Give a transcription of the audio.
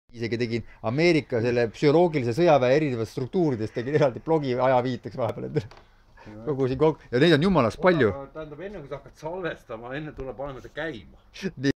isegi tegin Ameerika selle psühholoogilise sõjaväe erinevatest struktuuridest, tegin eraldi blogi ajaviiteks vahepeal endale. Kogusin ja neid on jumalast palju. Tähendab, enne kui sa hakkad salvestama, enne tuleb panema ta käima.